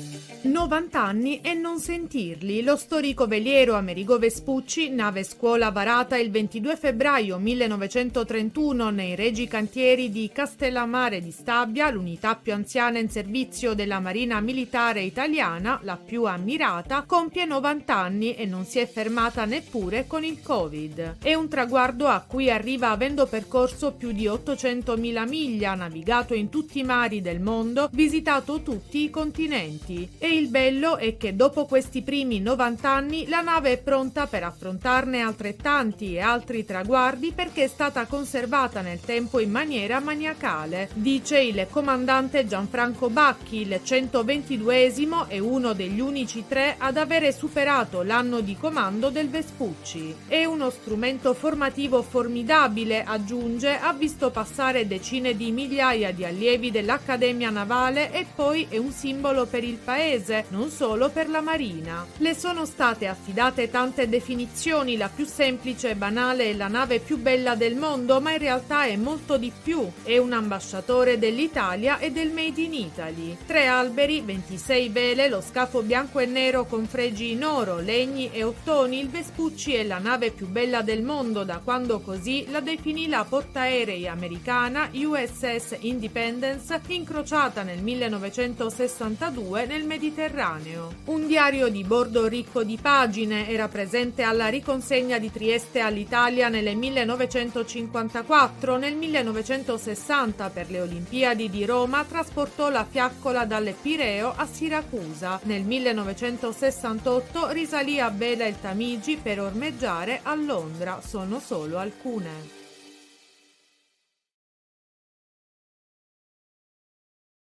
90 anni e non sentirli. Lo storico veliero Amerigo Vespucci, nave scuola varata il 22 febbraio 1931 nei Regi Cantieri di Castellammare di Stabia, l'unità più anziana in servizio della Marina Militare Italiana, la più ammirata, compie 90 anni e non si è fermata neppure con il Covid. È un traguardo a cui arriva avendo percorso più di 800.000 miglia, navigato in tutti i mari del mondo, visitato tutti i continenti. E il bello è che dopo questi primi 90 anni la nave è pronta per affrontarne altrettanti e altri traguardi perché è stata conservata nel tempo in maniera maniacale, dice il comandante Gianfranco Bacchi. Il 122esimo è uno degli unici 3 ad avere superato l'anno di comando del Vespucci. È uno strumento formativo formidabile, aggiunge, ha visto passare decine di migliaia di allievi dell'Accademia Navale e poi è un simbolo per il paese, non solo per la Marina. Le sono state affidate tante definizioni, la più semplice e banale è la nave più bella del mondo, ma in realtà è molto di più. È un ambasciatore dell'Italia e del Made in Italy. 3 alberi, 26 vele, lo scafo bianco e nero con fregi in oro, legni e ottoni. Il Vespucci è la nave più bella del mondo da quando così la definì la portaerei americana USS Independence, incrociata nel 1962 nel Mediterraneo. Un diario di bordo ricco di pagine era presente alla riconsegna di Trieste all'Italia nel 1954. Nel 1960 per le Olimpiadi di Roma trasportò la fiaccola dal Pireo a Siracusa. Nel 1968 risalì a vela il Tamigi per ormeggiare a Londra. Sono solo alcune.